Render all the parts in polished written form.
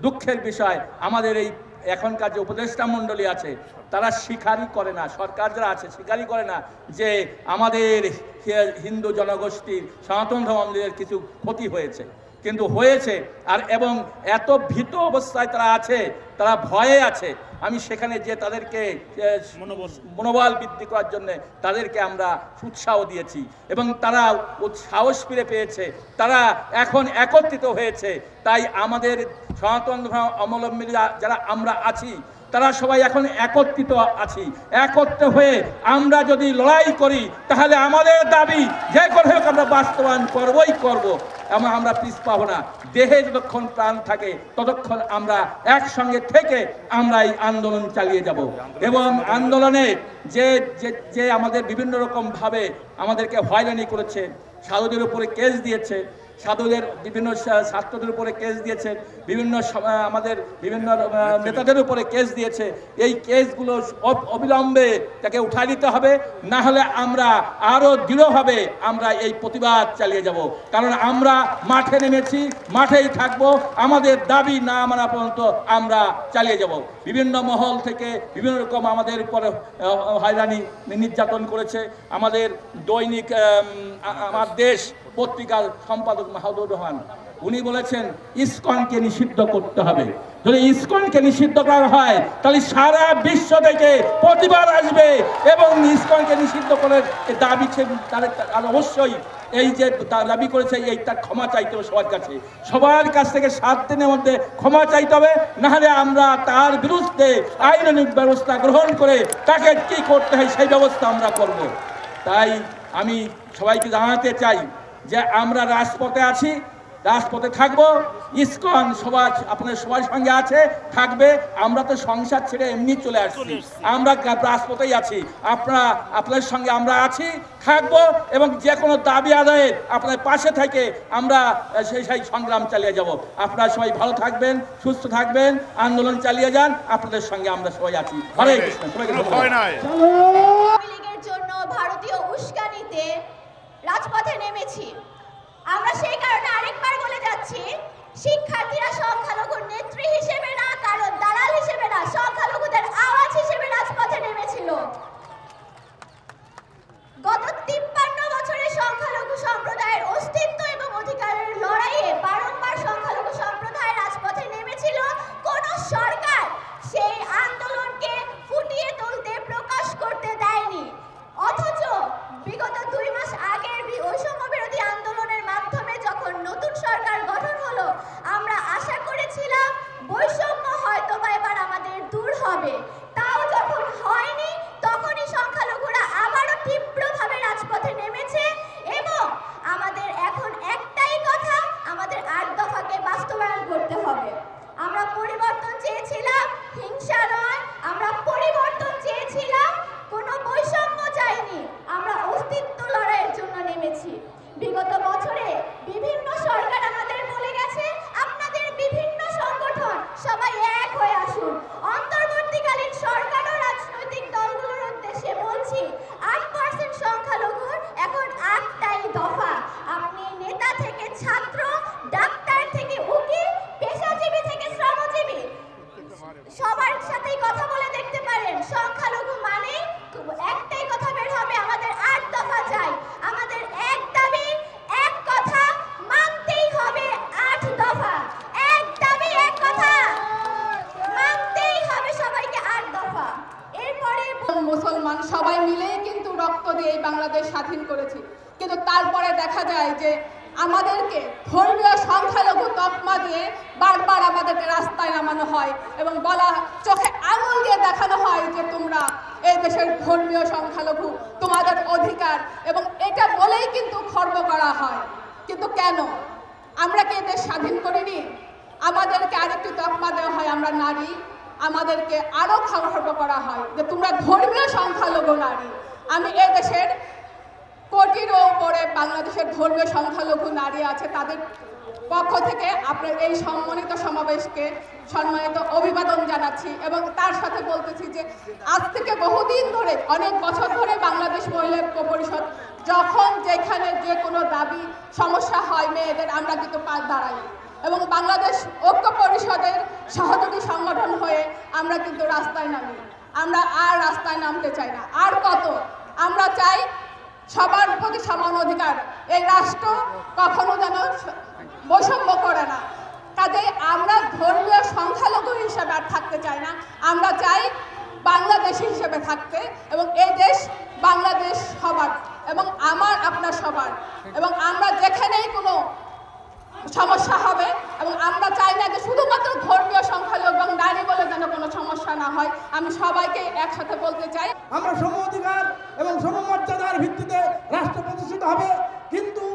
দুঃখের বিষয় আমাদের এই এখনকার যে উপদেষ্টা মণ্ডলী আছে তারা স্বীকারই করে না, সরকার যারা আছে স্বীকারই করে না যে আমাদের হিন্দু জনগোষ্ঠীর সনাতন ধর্মের কিছু ক্ষতি হয়েছে, কিন্তু হয়েছে। আর এবং এত ভীত অবস্থায় তারা আছে, তারা ভয়ে আছে। আমি সেখানে যে তাদেরকে মনোবল বৃদ্ধি করার জন্য তাদেরকে আমরা উৎসাহ দিয়েছি এবং তারা সাহস ফিরে পেয়েছে, তারা এখন একত্রিত হয়েছে। তাই আমাদের সনাতন ধর্ম অবলম্বী যারা আমরা আছি তারা সবাই এখন একত্রিত আছি। একত্রিত হয়ে আমরা যদি লড়াই করি তাহলে আমাদের দাবি যে করে হোক আমরা বাস্তবায়ন করবই করব, এবং আমরা পিছ পাবো না। দেহে যতক্ষণ প্রাণ থাকে ততক্ষণ আমরা একসঙ্গে থেকে আমরা এই আন্দোলন চালিয়ে যাব। এবং আন্দোলনে যে যে যে আমাদের বিভিন্ন রকমভাবে আমাদেরকে হয়রানি করেছে, সাধুদের উপরে কেস দিয়েছে, সাধুদের বিভিন্ন ছাত্রদের উপরে কেস দিয়েছে, বিভিন্ন আমাদের বিভিন্ন নেতাদের উপরে কেস দিয়েছে, এই কেসগুলো অবিলম্বে তাকে উঠাই দিতে হবে, না হলে আমরা আরও দৃঢ়ভাবে আমরা এই প্রতিবাদ চালিয়ে যাব। কারণ আমরা মাঠে নেমেছি, মাঠেই থাকব, আমাদের দাবি না মানা পর্যন্ত আমরা চালিয়ে যাব। বিভিন্ন মহল থেকে বিভিন্ন রকম আমাদের উপরে হয়রানি নির্যাতন করেছে। আমাদের দৈনিক আমার দেশ পত্রিকার সম্পাদক মাহমুদুর রহমান উনি বলেছেন ইসকনকে নিষিদ্ধ করতে হবে। যদি ইসকনকে নিষিদ্ধ করা হয় তাহলে সারা বিশ্ব থেকে প্রতিবাদ আসবে এবং ইসকনকে নিষিদ্ধ করে দাবি তার অবশ্যই এই যে দাবি করেছে এই তার ক্ষমা চাইতে হবে সবার কাছ থেকে 7 দিনের মধ্যে ক্ষমা চাইতে হবে, নাহলে আমরা তার বিরুদ্ধে আইনানুগ ব্যবস্থা গ্রহণ করে তাকে কি করতে হয় সেই ব্যবস্থা আমরা করব। তাই আমি সবাইকে জানাতে চাই যে আমরা রাজপথে আছি, রাজপথে থাকবো। ইসকন সবাই আপনাদের সবার সঙ্গে আছে, থাকবে। আমরা তো সংসার ছেড়ে এমনি চলে আসছি, আমরা রাজপথেই আছি। আপনাদের সঙ্গে আমরা আছি, থাকবো এবং যে কোনো দাবি আদায়ের আপনার পাশে থেকে আমরা সেই সংগ্রাম চালিয়ে যাব। আপনারা সবাই ভালো থাকবেন, সুস্থ থাকবেন, আন্দোলন চালিয়ে যান। আপনাদের সঙ্গে আমরা সবাই আছি। হরে কৃষ্ণ। সবাইকে জন্য ভারতীয় উস্কানিতে রাজপথে নেমেছি আমরা, সেই কারণে আরেকবার বলে যাচ্ছি, শিক্ষার্থীরা সংখ্যালঘুর নেত্রী হিসেবে না, কারণ দালাল হিসেবে না, সংখ্যালঘুদের আওয়াজ হিসেবে রাজপথে নেমেছিল। গত 53 বছরে সংখ্যালঘু সম্প্রদায়ের অস্তিত্ব এবং অধিকারের লড়াইয়ে বারংবার সংখ্যালঘু সম্প্রদায় রাজপথে নেমেছিল। কোন সরকার সেই আন্দোলনকে ফুটিয়ে তুলতে, প্রকাশ করতে দেয়নি। অথচ বিগত 2 মাস আগের বৈষম্য বিরোধী আন্দোলনের মাধ্যমে যখন নতুন সরকার গঠন হলো, আমরা আশা করেছিলাম বৈষম্য হয়তোবা এবার আমাদের দূর হবে। তাও যখন হয়নি তখনই সংখ্যালঘুরা আবারও তীব্রভাবে রাজপথে নেমেছে এবং আমাদের এখন একটাই কথা, আমাদের 8 দফাকে বাস্তবায়ন করতে হবে। আমরা পরিবর্তন চেয়েছিলাম, হিংসা নয়। আমরা পরিবর্তন চেয়েছিলাম, কোনো বৈষম্য চাইনি। আমরা অস্তিত্ব লড়াইয়ের জন্য নেমেছি। বিগত বছরে বিভিন্ন সরকার আমাদের বলে গেছে আপনাদের বিভিন্ন সংগঠন সবাই এক হয়ে আসুন। অন্তর্বর্তীকালীন সরকার ও রাজনৈতিক দলগুলোর উদ্দেশ্যে বলছি, 8% সংখ্যালঘুর এখন 8টাই দফা। আপনি নেতা থেকে ছাত্র, ডাক্তার থেকে উকিল, পেশাজীবী থেকে শ্রমজীবী সবার সাথেই কথা বলে দেখতে পারেন। সংখ্যালঘু মানে একটাই কথা বের হবে, আমাদের 8 দফা চাই। আমাদের এক দাবি, এক কথা, মানতেই হবে 8 দফা। এক দাবি, এক কথা, মানতেই হবে সবাইকে 8 দফা। এরপরে মুসলমান সবাই মিলেই কিন্তু রক্ত দিয়ে বাংলাদেশ স্বাধীন করেছি, কিন্তু তারপরে দেখা যায় যে আমাদেরকে ধর্মীয় সংখ্যালঘু তকমা দিয়ে বারবার আমাদেরকে রাস্তায় নামানো হয় এবং বলা, চোখে আঙুল দিয়ে দেখানো হয় যে তোমরা এই দেশের ধর্মীয় সংখ্যালঘু, তোমাদের অধিকার, এবং এটা বলেই কিন্তু খর্ব করা হয়। কিন্তু কেন? আমরা কি এদের স্বাধীন করিনি? আমাদেরকে আরেকটি তকমা দেওয়া হয়, আমরা নারী। আমাদেরকে আরো খর্ব করা হয় যে তোমরা ধর্মীয় সংখ্যালঘু নারী। আমি এই দেশের কোটিরও উপরে বাংলাদেশের ধর্মীয় সংখ্যালঘু নারী আছে, তাদের পক্ষ থেকে আপনার এই সম্মানিত সমাবেশকে সম্মানিত অভিবাদন জানাচ্ছি এবং তার সাথে বলতেছি যে আজ থেকে বহুদিন ধরে, অনেক বছর ধরে বাংলাদেশ মহিলা ঐক্য পরিষদ যখন যেখানে যে কোনো দাবি সমস্যা হয় মেয়েদের, আমরা কিন্তু পাশ দাঁড়াই এবং বাংলাদেশ ঐক্য পরিষদের সহযোগী সংগঠন হয়ে আমরা কিন্তু রাস্তায় নামি। আমরা আর রাস্তায় নামতে চাই না। আর কত? আমরা চাই সবার প্রতি সমান অধিকার। এই রাষ্ট্র কখনো যেন বৈষম্য করে না। কাজেই আমরা ধর্মীয় সংখ্যালঘু হিসেবে আর থাকতে চাই না। আমরা চাই বাংলাদেশি হিসেবে থাকতে, এবং এই দেশ বাংলাদেশ সবার এবং আমার আপনার সবার। এবং আমরা যেখানেই কোনো সমস্যা হবে, এবং আমরা চাই না যে শুধুমাত্র ধর্মীয় সংখ্যালঘু এবং নারী বলে যেন কোনো সমস্যা না হয়। আমি সবাইকে একসাথে বলতে চাই, আমরা সম অধিকার এবং সমমর্যাদার ভিত্তিতে রাষ্ট্র প্রতিষ্ঠিত হবে। কিন্তু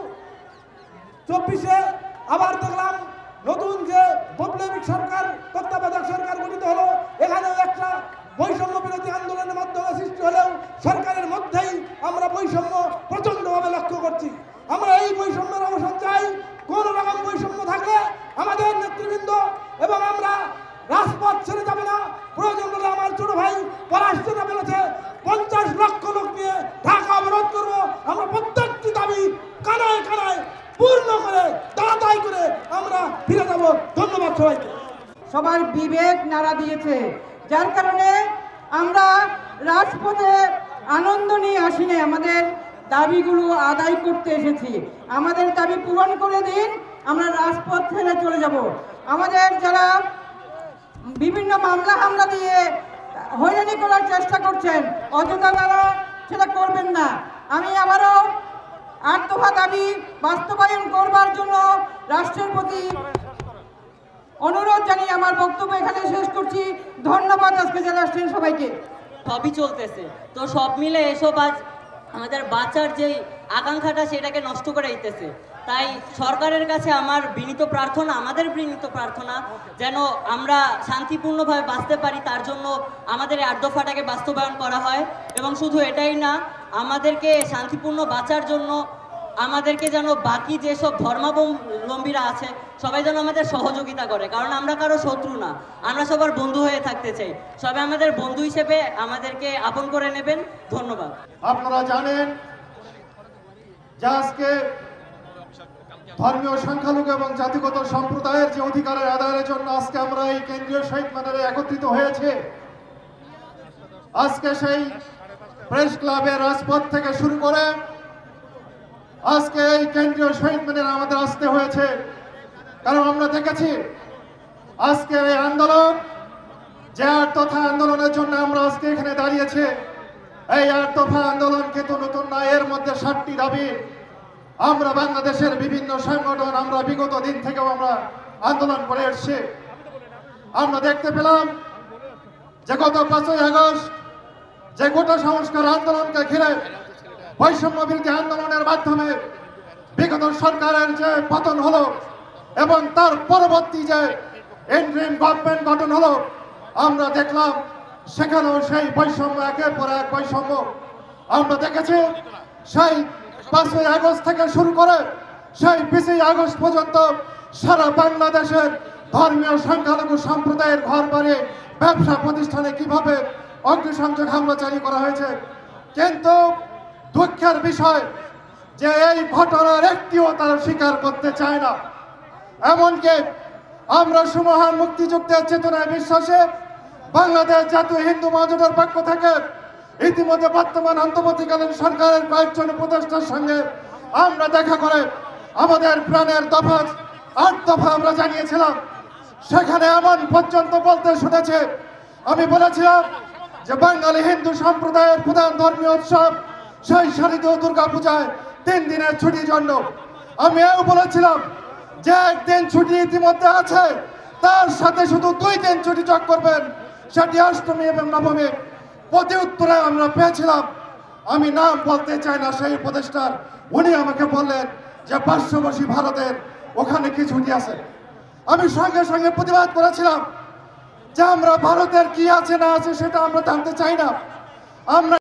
24-এ আবার দেখলাম নতুন যে বৈপ্লবিক সরকার, তত্ত্বাবধায়ক সরকার গঠিত হলো, এখানেও একটা বৈষম্য বিরোধী আন্দোলনের মাধ্যমে সৃষ্টি হলেও সরকারের মধ্যেই আমরা বৈষম্য প্রচণ্ডভাবে লক্ষ্য করছি। আমরা এই বৈষম্যের অবসান চাই। কোন রকম বৈষম্য থাকলে আমাদের নেতৃবৃন্দ এবং আমরা রাজপথ ছেড়ে যাবে না। প্রয়োজন হলে আমার ছোট ভাই পররাষ্ট্রটা বলেছে 50 লক্ষ লোক নিয়ে ঢাকা অবরোধ করবো। আমরা প্রত্যেকটি দাবি কানায় কানায় পূর্ণ করে দাঁড়াতাই করে আমরা ফিরে যাব। ধন্যবাদ সবাইকে। সবার বিবেক নাড়া দিয়েছে, যার কারণে আমরা রাজপথে আনন্দ নিয়ে আসিনি, আমাদের দাবিগুলো আদায় করতে এসেছি। আমাদের দাবি পূরণ করে দিন, আমরা রাজপথ ছেড়ে চলে যাব। আমাদের যারা বিভিন্ন মামলা হামলা দিয়ে হয়রানি করার চেষ্টা করছেন, অযথা তারা সেটা করবেন না। আমি আবারও 8 দফা দাবি বাস্তবায়ন করবার জন্য রাষ্ট্রের প্রতি অনুরোধ জানিয়ে আমার বক্তব্য এখানে শেষ করছি। ধন্যবাদ আজকে যারা আসছেন সবাইকে। সবই চলতেছে, তো সব মিলে এসব আজ আমাদের বাঁচার যে আকাঙ্ক্ষাটা সেটাকে নষ্ট করে দিতেছে। তাই সরকারের কাছে আমার বিনীত প্রার্থনা, আমাদের বিনীত প্রার্থনা, যেন আমরা শান্তিপূর্ণভাবে বাঁচতে পারি, তার জন্য আমাদের 8 দফাটাকে বাস্তবায়ন করা হয়। এবং শুধু এটাই না, আমাদেরকে শান্তিপূর্ণ বাঁচার জন্য আমাদেরকে যেন বাকি যেসব ধর্মাবলম্বীরা আছে সবাই যেন আমাদের সহযোগিতা করে, কারণ আমরা কারো শত্রু না, আমরা সবার বন্ধু হয়ে থাকতে চাই। সবাই আমাদের বন্ধু হিসেবে আমাদেরকে আপন করে নেবেন। ধন্যবাদ। আপনারা জানেন যে আজকে ধর্মীয় সংখ্যালঘু এবং জাতিগত সম্প্রদায়ের যে অধিকারের আদায়ের জন্য আজকে আমরা এই কেন্দ্রীয় শহীদ মিনারে একত্রিত হয়েছে। আজকে সেই প্রেস ক্লাবের রাজপথ থেকে শুরু করে আজকে এই কেন্দ্রীয় শহীদ মিনারে আমাদের আসতে হয়েছে, কারণ আমরা দেখেছি আজকে এই আন্দোলন, যে 8 দফা আন্দোলনের জন্য আমরা আজকে এখানে দাঁড়িয়েছে, এই 8 দফা আন্দোলন কিন্তু নতুন না। এর মধ্যে 7টি দাবি আমরা বাংলাদেশের বিভিন্ন সংগঠন আমরা বিগত দিন থেকেও আমরা আন্দোলন করে এসেছি। আমরা দেখতে পেলাম যে গত 5ই আগস্ট যে গোটা সংস্কার আন্দোলনকে ঘিরে বৈষম্য বিরোধী আন্দোলনের মাধ্যমে বিগত সরকারের যে পতন হলো এবং তার পরবর্তী যে ইন্টারিম গভর্নমেন্ট গঠন হলো, আমরা দেখলাম সেখানেও সেই বৈষম্য, একের পর এক বৈষম্য আমরা দেখেছি। সেই 5ই আগস্ট থেকে শুরু করে সেই 20ই আগস্ট পর্যন্ত সারা বাংলাদেশের ধর্মীয় সংখ্যালঘু সম্প্রদায়ের ঘর বাড়ি, ব্যবসা প্রতিষ্ঠানে কিভাবে অগ্নিসংযোগ হামলা জারি করা হয়েছে। কিন্তু দুঃখের বিষয় যে এই ঘটনার একটিও তারা স্বীকার করতে চায় না। এমনকি আমরা সুমহান মুক্তিযুদ্ধের চেতনায় বিশ্বাসে বাংলাদেশ জাতীয় হিন্দু মহাজোটের পক্ষ থেকে ইতিমধ্যে বর্তমান অন্তর্বর্তীকালীন সরকারের কয়েকজন উপদেষ্টার সঙ্গে আমরা দেখা করে আমাদের প্রাণের দফা 8 দফা আমরা জানিয়েছিলাম। সেখানে এমন পর্যন্ত বলতে শুনেছে, আমি বলেছিলাম যে বাঙালি হিন্দু সম্প্রদায়ের প্রধান ধর্মীয় উৎসব সেই শারদীয় দুর্গা পূজায় 3 দিনের ছুটির জন্য আমি এও বলেছিলাম যে 1 দিন ছুটি ইতিমধ্যে আছে, তার সাথে শুধু 2 দিন ছুটি যোগ করবেন, সেটি অষ্টমী এবং নবমী। প্রতি উত্তরে আমরা পেয়েছিলাম, আমি নাম বলতে চাই না সেই উপদেষ্টার, উনি আমাকে বললেন যে পার্শ্ববর্তী ভারতের ওখানে কি ছুটি আছে। আমি সঙ্গে সঙ্গে প্রতিবাদ করেছিলাম যে আমরা ভারতের কি আছে না আছে সেটা আমরা জানতে চাই না, আমরা